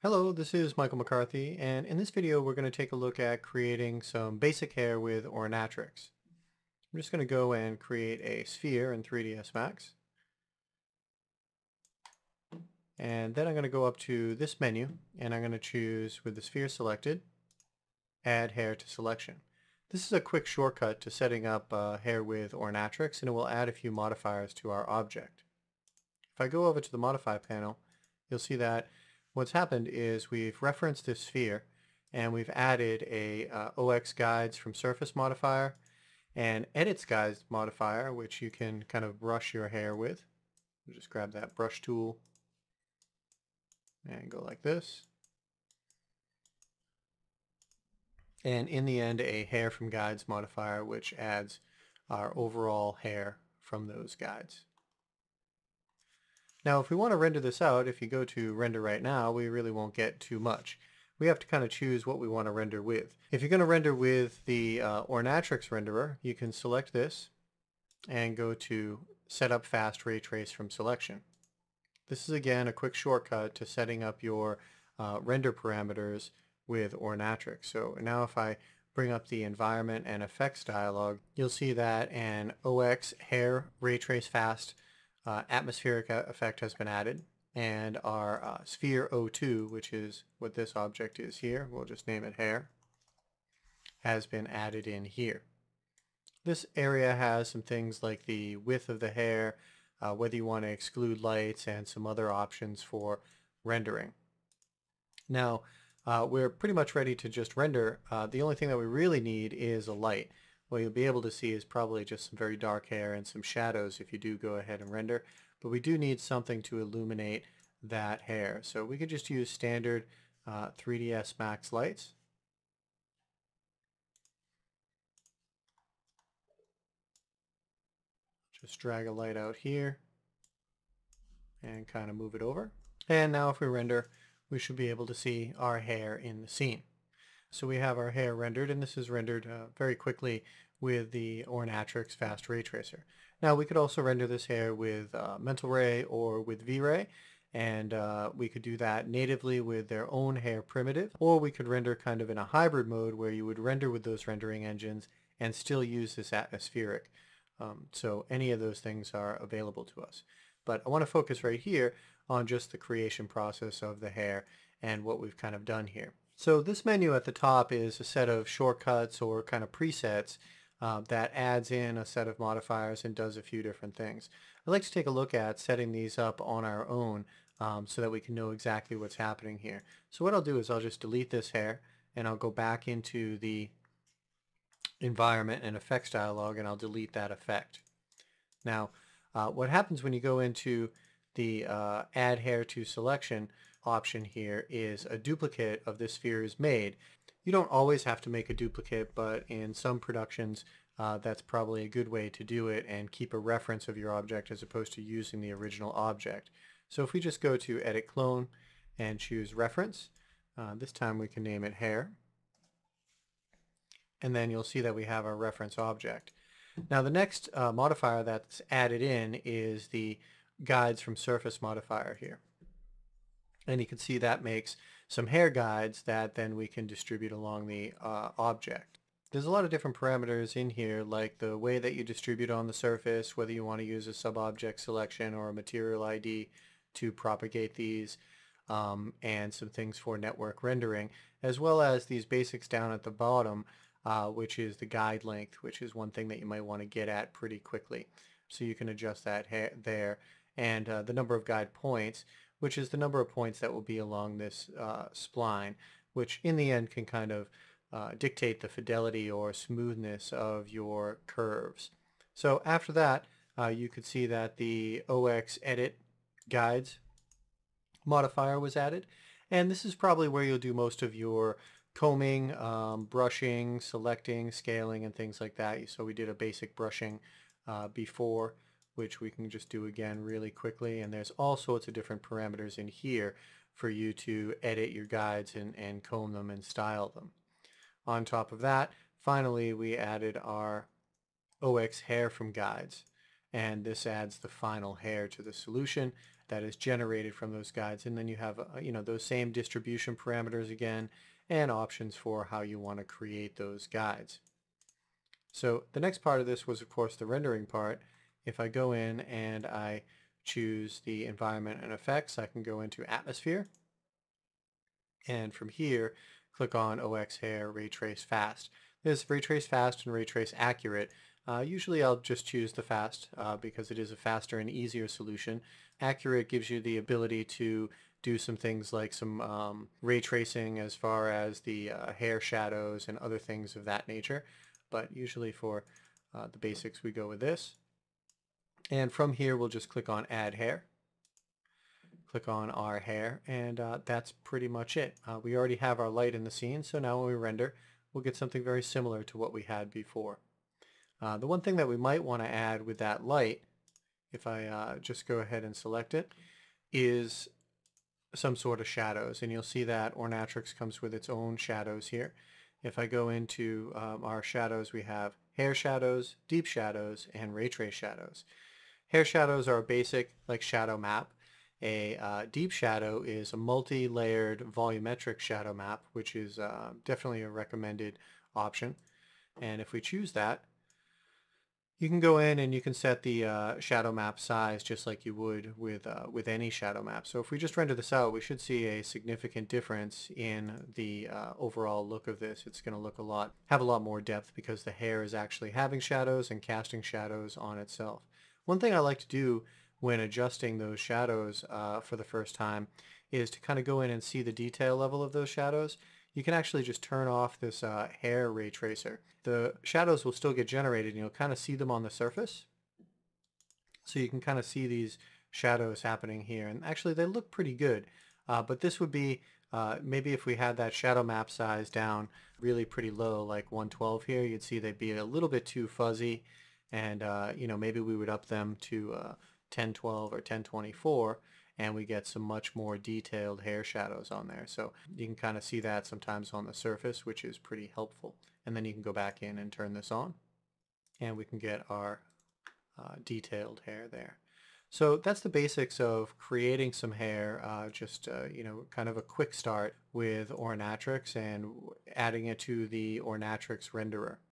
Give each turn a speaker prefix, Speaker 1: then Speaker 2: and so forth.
Speaker 1: Hello, this is Michael McCarthy, and in this video we're going to take a look at creating some basic hair with Ornatrix. I'm just going to go and create a sphere in 3ds Max. And then I'm going to go up to this menu, and I'm going to choose, with the sphere selected, Add Hair to Selection. This is a quick shortcut to setting up hair with Ornatrix, and it will add a few modifiers to our object. If I go over to the Modify panel, you'll see that what's happened is we've referenced this sphere and we've added a OX guides from Surface Modifier and edits guides modifier, which you can kind of brush your hair with. Just grab that brush tool and go like this. And in the end, a hair from guides modifier, which adds our overall hair from those guides. Now if we want to render this out, if you go to render right now, we really won't get too much. We have to kind of choose what we want to render with. If you're going to render with the Ornatrix Renderer, you can select this and go to Set Up Fast Ray Trace from Selection. This is again a quick shortcut to setting up your render parameters with Ornatrix. So now if I bring up the Environment and Effects dialog, you'll see that an OX Hair Ray Trace Fast atmospheric effect has been added, and our sphere O2, which is what this object is here, we'll just name it hair, has been added in here. This area has some things like the width of the hair, whether you want to exclude lights, and some other options for rendering. Now we're pretty much ready to just render. The only thing that we really need is a light. What you'll be able to see is probably just some very dark hair and some shadows if you do go ahead and render, but we do need something to illuminate that hair. So we could just use standard 3ds Max lights. Just drag a light out here and kind of move it over. And now if we render, we should be able to see our hair in the scene. So we have our hair rendered, and this is rendered very quickly with the Ornatrix Fast Ray Tracer. Now we could also render this hair with Mental Ray or with V-Ray, and we could do that natively with their own hair primitive, or we could render kind of in a hybrid mode where you would render with those rendering engines and still use this atmospheric. So any of those things are available to us. But I want to focus right here on just the creation process of the hair and what we've kind of done here. So this menu at the top is a set of shortcuts or kind of presets that adds in a set of modifiers and does a few different things. I'd like to take a look at setting these up on our own so that we can know exactly what's happening here. So what I'll do is I'll just delete this hair and I'll go back into the Environment and Effects dialog and I'll delete that effect. Now what happens when you go into the Add Hair to Selection option here is a duplicate of this sphere is made. You don't always have to make a duplicate, but in some productions that's probably a good way to do it and keep a reference of your object as opposed to using the original object. So if we just go to Edit Clone and choose Reference, this time we can name it Hair, and then you'll see that we have our reference object. Now the next modifier that's added in is the Guides from Surface Modifier here. And you can see that makes some hair guides that then we can distribute along the object. There's a lot of different parameters in here, like the way that you distribute on the surface, whether you want to use a sub-object selection or a material ID to propagate these, and some things for network rendering, as well as these basics down at the bottom, which is the guide length, which is one thing that you might want to get at pretty quickly. So you can adjust that there, and the number of guide points, which is the number of points that will be along this spline, which in the end can kind of dictate the fidelity or smoothness of your curves. So after that, you could see that the OX Edit Guides modifier was added, and this is probably where you'll do most of your combing, brushing, selecting, scaling, and things like that. So we did a basic brushing before, which we can just do again really quickly, and there's all sorts of different parameters in here for you to edit your guides and comb them and style them. On top of that, finally we added our OX hair from guides, and this adds the final hair to the solution, that is generated from those guides. And then you have, those same distribution parameters again and options for how you want to create those guides. So the next part of this was, of course, the rendering part. If I go in and I choose the environment and effects, I can go into atmosphere. And from here, click on Oxer Retrace Fast. There's Retrace Fast and Retrace Accurate. Usually I'll just choose the fast because it is a faster and easier solution. Accurate gives you the ability to do some things like some ray tracing as far as the hair shadows and other things of that nature. But usually for the basics we go with this. And from here we'll just click on Add Hair. Click on our hair, and that's pretty much it. We already have our light in the scene, so now when we render, we'll get something very similar to what we had before. The one thing that we might want to add with that light, if I just go ahead and select it, is some sort of shadows. And you'll see that Ornatrix comes with its own shadows here. If I go into our shadows, we have hair shadows, deep shadows, and ray trace shadows. Hair shadows are a basic like shadow map. A deep shadow is a multi-layered volumetric shadow map, which is definitely a recommended option. And if we choose that, you can go in and you can set the shadow map size just like you would with any shadow map. So if we just render this out, we should see a significant difference in the overall look of this. It's going to have a lot more depth because the hair is actually having shadows and casting shadows on itself. One thing I like to do when adjusting those shadows for the first time is to kind of go in and see the detail level of those shadows. You can actually just turn off this hair ray tracer. The shadows will still get generated and you'll kind of see them on the surface. So you can kind of see these shadows happening here, and actually they look pretty good. But this would be maybe if we had that shadow map size down really pretty low, like 112 here, you'd see they'd be a little bit too fuzzy, and maybe we would up them to 1012 or 1024 and we get some much more detailed hair shadows on there. So you can kind of see that sometimes on the surface, which is pretty helpful. And then you can go back in and turn this on and we can get our detailed hair there. So that's the basics of creating some hair, kind of a quick start with Ornatrix and adding it to the Ornatrix Renderer.